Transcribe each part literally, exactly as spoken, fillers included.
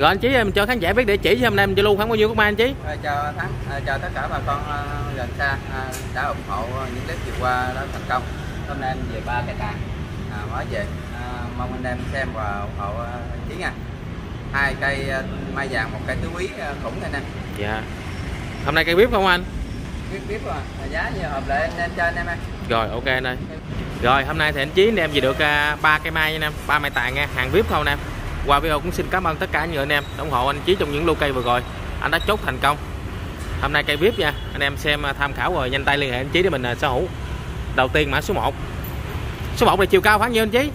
Rồi anh Chí mình cho khán giả biết địa chỉ cho hôm nay mình giao lưu khoảng bao nhiêu các bạn anh Chí? À, chào Thắng, à, chào tất cả bà con uh, gần xa à, đã ủng hộ những clip vừa qua đã thành công. Hôm nay em về ba cái tàn à, mới về, à, mong anh em xem và ủng hộ uh, anh Chí nha. Hai cây uh, mai vàng, một cây tứ quý uh, khủng này nè. Dạ. Hôm nay cây bếp không anh? Bếp bếp à, giá như hợp lệ anh em cho anh em ơi. Rồi ok anh ơi. Rồi hôm nay thì anh Chí đem về được uh, ba cây mai nha em, ba mai tàn nha, hàng vê i pê không nè. Qua video cũng xin cảm ơn tất cả những người anh em ủng hộ anh Chí trong những lô cây vừa rồi. Anh đã chốt thành công. Hôm nay cây vê i pê nha, anh em xem tham khảo rồi nhanh tay liên hệ anh Chí để mình sở hữu. Đầu tiên mã số một. Số một là chiều cao khoảng nhiêu anh Chí?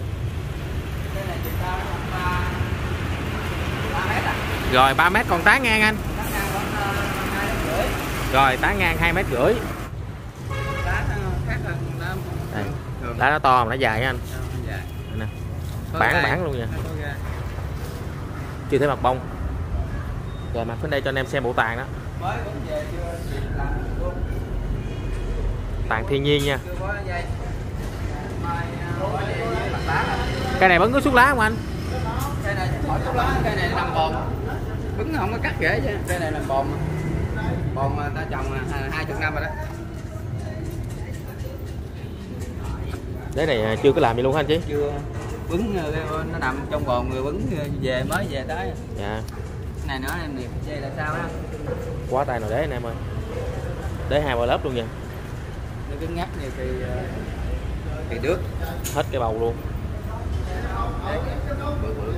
Rồi ba mét, còn tán ngang anh. Rồi tán ngang hai mét rưỡi. Đá nó to mà nó dài anh. Nè. Bản bản luôn nha. Chưa thấy mặt bông. Rồi mặt bên đây cho anh em xem bộ tàn đó. Tàn thiên nhiên nha. Cây này vẫn có suốt lá không anh? Cây này khỏi suốt lá, cây này làm bồn. Bứng không có cắt rễ chứ. Cây này làm bồn. Bồn mà ta trồng hai mươi năm rồi đó. Cái này chưa có làm gì luôn hả anh Chí? Chưa. Bứng nó nằm trong bồn người bứng về mới về tới. Dạ. Cái này nữa em điệp dây là sao đó. Quá tay nào đế anh em ơi. Đế hai ba lớp luôn nha. Nó cứng ngắt như cây cây đước. Hết cái bầu luôn. Đấy, bự bự.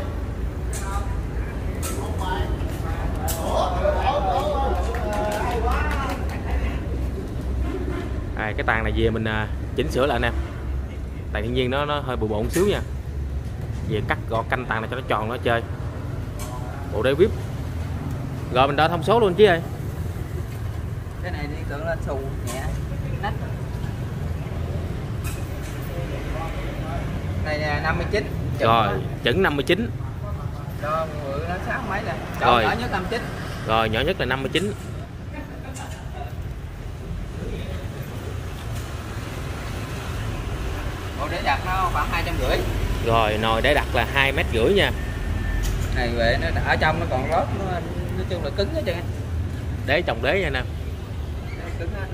À, cái tàn này về mình à, chỉnh sửa lại anh em. Tàn thiên nhiên nó nó hơi bự bộn xíu nha. Về cắt gọt canh tàn này cho nó tròn nó chơi. Bộ đế vê i pê. Rồi mình đo thông số luôn chứ ơi. Cái này đi tưởng lên xù nhẹ nách. Này là năm mươi chín. Rồi chẩn năm mươi chín. Đo bự nó sáu mấy nè. Rồi. Nhỏ nhất năm mươi chín. Rồi nhỏ nhất là năm mươi chín. Bộ để đặt nó khoảng hai trăm rưỡi. Rồi nồi để đặt là hai mét rưỡi nha. Này về nó ở trong nó còn lót, nó nói chung là cứng hết trơn. Đế chồng đế nha nè. Cứng hết.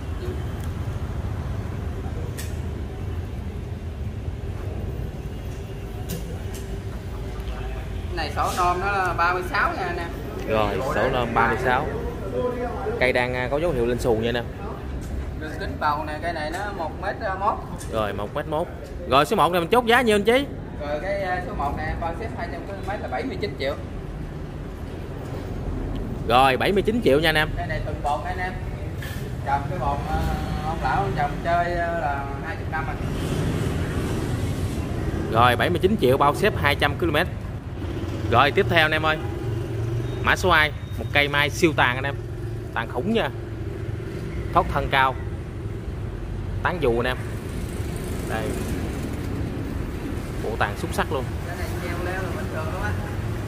Này sổ nôm nó là ba mươi sáu nha nè. Rồi sổ nôm ba mươi sáu. Cây đang có dấu hiệu lên xù nha nè. Đường kính bầu này, cây này nó một mét mốt. Rồi một mét mốt. Rồi số một này mình chốt giá nhiêu anh Chí? Rồi cái số một này bao xếp hai trăm ki lô mét là bảy mươi chín triệu. Rồi bảy mươi chín triệu nha anh em. Cây này từng bột anh em. Trồng cái bột ông lão ông trồng chơi là hai mươi năm rồi. Rồi bảy mươi chín triệu bao xếp hai trăm ki lô mét. Rồi tiếp theo anh em ơi. Mã số hai, một cây mai siêu tàn anh em. Tàn khủng nha. Thoát thân cao. Tán dù anh em. Đây. Bộ tàn xuất sắc luôn. Cái này leo leo là bình thường luôn á.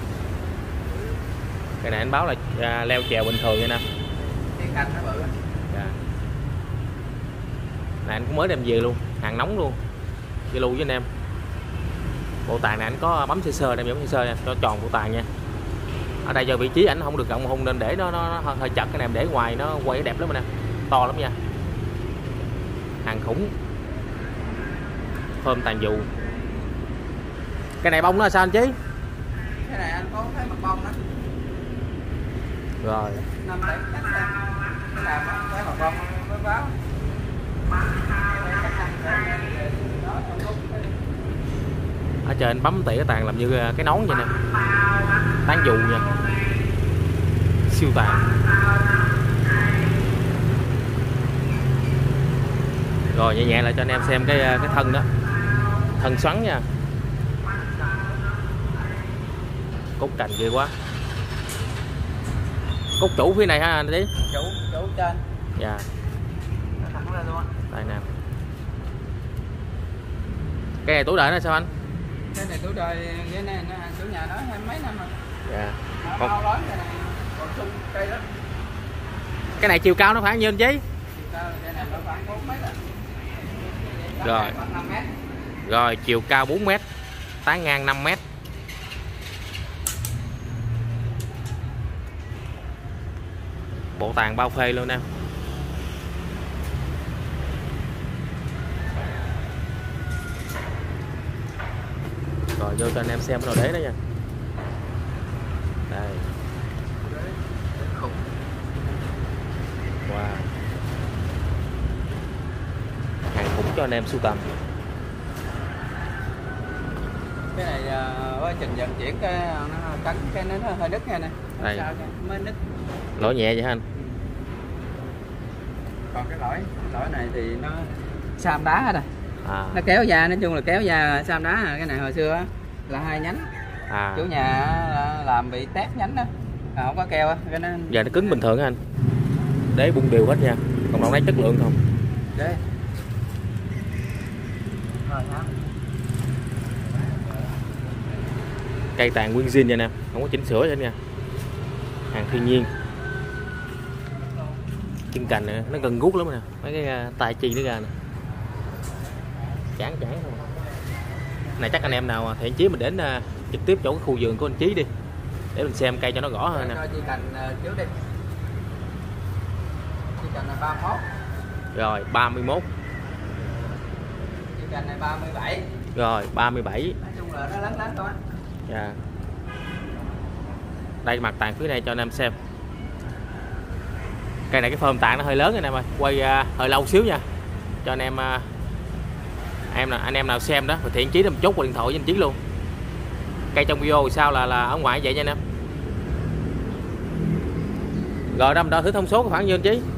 Cái này anh báo là à, leo trèo bình thường nha nè. Cái cành nó bự. Dạ. Này anh cũng mới đem về luôn, hàng nóng luôn. Đi lưu với anh em. Bộ tàn này anh có bấm sơ sơ, đem bấm sơ sơ nha, cho tròn bộ tàn nha. Ở đây do vị trí ảnh không được rộng hung nên để nó, nó, nó hơi chật, cái này em để ngoài nó quay đẹp lắm nè, to lắm nha. Hàng khủng. Phơm tàn dù. Cái này bông nó là sao anh Chí? Cái này anh có thấy mặt bông đó. Rồi. Năm bảy cách ta. Cái nào cái mặt bông mới báo. Ở trên anh bấm tỉa cái tàn làm như cái nón vậy nè. Tán dù nha. Siêu tàn. Rồi nhẹ nhẹ lại cho anh em xem cái cái thân đó. Thân xoắn nha. Cốt cành ghê quá. Cốt chủ phía này ha anh Tí. Chủ chủ trên. Dạ. Nó thẳng lên luôn. Đây nè. Cái này tuổi đời nó sao anh? Cái này tuổi đời cái này nó chủ nhà nó hai mấy năm rồi. Dạ. Nó Còn... bao lớn cái này còn sung cây đó. Cái này chiều cao nó khoảng nhiêu anh Chí? Chiều cao cái này nó khoảng bốn mét à. Rồi. năm mét. Rồi chiều cao bốn mét. Tán ngang năm mét. Bộ tàng bao phê luôn em. Rồi vô cho anh em xem cái đồ đế đó nha. Đây. Wow. Hàng cũng cho anh em sưu tầm. Cái này uh, quá trình vận chuyển cái nó cắn cái nó hơi đứt nha nè. Đây. Sao mới đứt. Lỗi nhẹ vậy hả anh? Còn cái lỗi lỗi này thì nó sam đá hết rồi. À. Nó kéo da, nói chung là kéo da sam đá. Cái này hồi xưa á là hai nhánh. À. Chủ nhà làm bị tét nhánh đó, à, không có keo á, cái nó Giờ nó cứng bình thường á anh. Đế bung đều hết nha. Còn đâu lấy chất lượng không? Đấy. Rồi hả? Cây tàn nguyên zin nha nè, không có chỉnh sửa gì hết nha. Hàng thiên nhiên. Chân cành này, nó gần gút lắm nè, mấy cái uh, tai chi nó ra nè. Chán chán không. Này chắc anh em nào thiện chí mình đến uh, trực tiếp chỗ cái khu vườn của anh Chí đi để mình xem cây cho nó rõ hơn nè. Chi cành uh, trước đi. Chi cành là ba mươi mốt. Rồi ba mươi mốt. Chi cành này ba mươi bảy. Rồi ba mươi bảy. Nói chung là nó lớn lớn thôi. Dạ. Đây mặt tàn phía này cho anh em xem. Cây này cái phơm tàn nó hơi lớn anh em ơi, quay uh, hơi lâu xíu nha. Cho anh em uh, em nào anh em nào xem đó thì thiện chí làm chốt qua điện thoại với anh Chí luôn. Cây trong video thì sao là là ở ngoài vậy nha anh em. Rồi đâm đó thử thông số khoảng nhiêu anh Chí?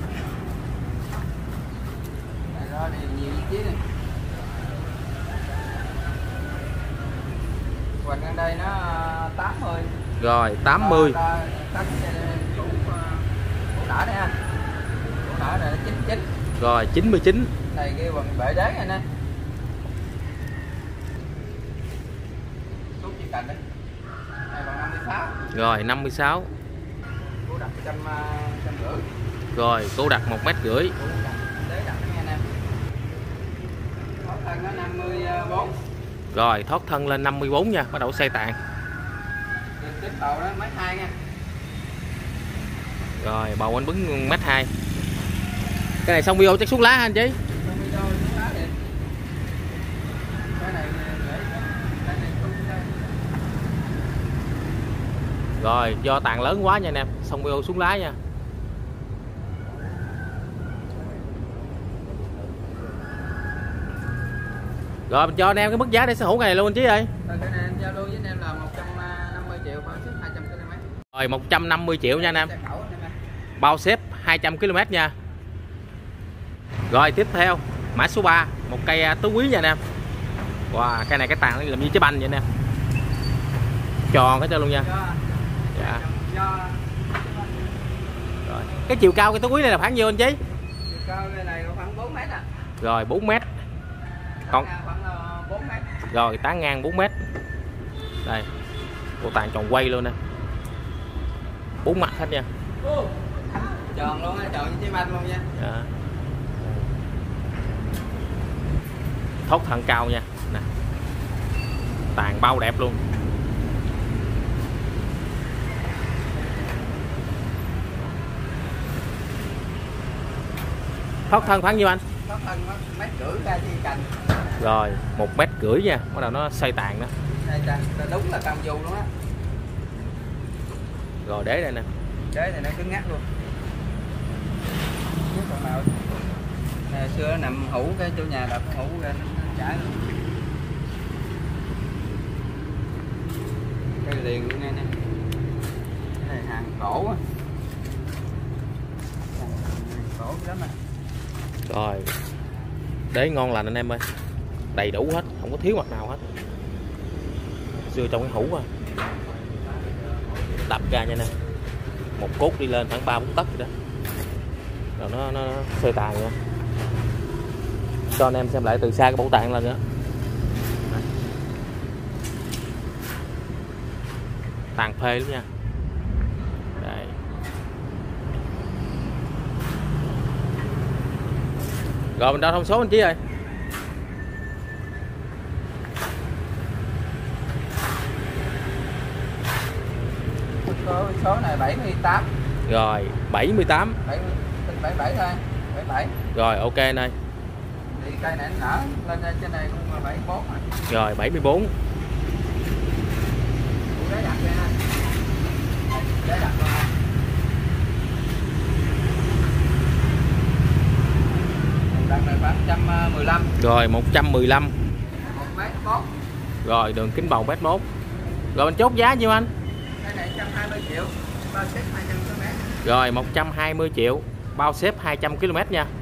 Đó thì nhiều Chí này. Hoành ở đây nó tám mươi. Rồi tám mươi. Cắt củ củ nở đây ha. Củ nở này chín mươi chín. Rồi chín mươi chín. Này kêu bằng bể đế này nè. Chút chỉ cành đấy. Này bằng năm mươi sáu. Rồi năm mươi sáu. Cô đặt trăm trăm rưỡi. Rồi cô đặt một mét rưỡi. Đế đặt nha anh em. Thoát thân nó năm mươi bốn. Rồi thoát thân lên năm mươi bốn nha, bắt đầu xây tàn. Tiếp đầu đó mấy hai nha. Rồi bầu anh bứng mét hai. Cái này xong video chắc xuống lá hả anh Chí? Rồi do tàn lớn quá nha anh em, xong video xuống lá nha. Rồi mình cho anh em cái mức giá để sở hữu này luôn anh Chí ơi. Rồi cái này em giao lưu với anh em là một trăm năm mươi triệu bao ship hai trăm ki lô mét. Rồi một trăm năm mươi triệu nha anh em. Bao xếp hai trăm ki lô mét nha. Rồi tiếp theo mã số ba, một cây tứ quý nha anh em. Wow, cây này cái tàn làm như trái banh vậy anh em. Tròn cái cho luôn nha. Dạ. Rồi. Cái chiều cao cái tứ quý này là khoảng nhiêu anh Chí? Chiều cao cái này khoảng bốn mét à. Rồi bốn mét. Còn khoảng bốn mét. Rồi tán ngang bốn mét. Đây. Bộ tàn tròn quay luôn nè. Bốn mặt hết nha. Tròn luôn á, tròn như trái banh luôn nha. Dạ. Thốt thân cao nha. Nè. Tàn bao đẹp luôn. Thoát thân khoảng nhiêu anh? Thoát thân mét rưỡi ra chi cành. Rồi một mét rưỡi nha, bắt đầu nó xây tàn đó. Đây đúng là cam du luôn á. Rồi đế đây nè. Đế này nó cứng ngắt luôn. Còn nào này, xưa nó nằm hũ cái chỗ nhà đập hũ ra nó chảy luôn. Cái liền luôn nghe nè. Cái này hàng cổ á. Hàng cổ lắm à. Rồi đế ngon lành anh em ơi, đầy đủ hết, không có thiếu mặt nào hết. Xưa trong cái hũ à, đập ra nha nè, một cốt đi lên khoảng ba bốn tấc vậy đó, rồi nó nó xây tàn nha. Cho anh em xem lại từ xa cái bộ tàn lên nữa. Tàn phê lắm nha. Đây. Rồi mình đo thông số anh Chí ơi. Số này bảy mươi tám. Rồi bảy mươi tám. bảy mươi bảy bảy thôi, bảy bảy. Rồi ok anh ơi. Thì cây này nó nở lên trên này cũng là bảy mươi bốn rồi. Rồi bảy mươi bốn. Đế đặt ra. Đế đặt ra. Đằng này khoảng một trăm mười lăm. Rồi một trăm mười lăm. một mét mốt. Rồi đường kính bầu mét mốt. Rồi mình chốt giá nhiêu anh? Cái này một trăm hai mươi triệu, bao xếp hai trăm ki lô mét. Rồi một trăm hai mươi triệu, bao xếp hai trăm ki lô mét nha.